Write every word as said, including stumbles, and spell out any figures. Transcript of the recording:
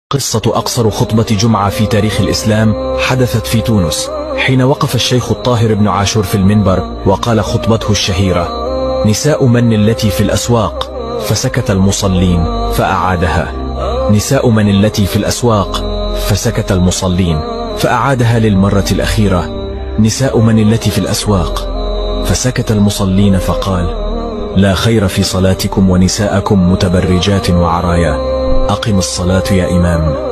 قصة أقصر خطبة جمعة في تاريخ الإسلام حدثت في تونس، حين وقف الشيخ الطاهر بن عاشور في المنبر وقال خطبته الشهيرة: نساء من التي في الأسواق، فسكت المصلين فأعادها. نساء من التي في الأسواق، فسكت المصلين فأعادها للمرة الأخيرة: نساء من التي في الأسواق، فسكت المصلين فقال: لا خير في صلاتكم ونساءكم متبرجات وعرايا. أقم الصلاة يا إمام.